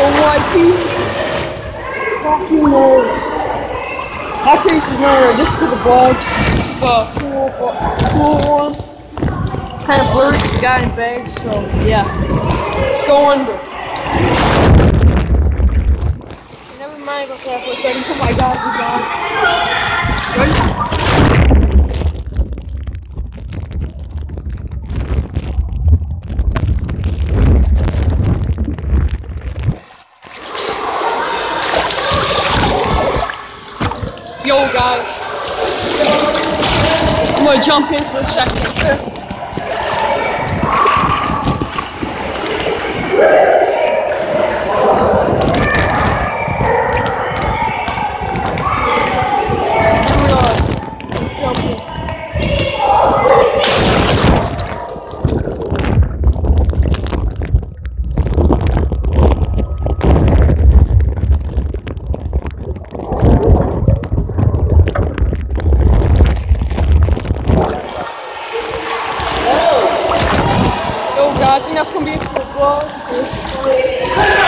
YT. Fucking nose. Actually, this is not just to the vlog. This is the cool one. Kind of blurry, got in bags, so yeah. Let's go under. Never mind, okay, for a second. Put my goggles on. Ready? Yo guys, I'm gonna jump in for a second. I think that's gonna be it for the vlog.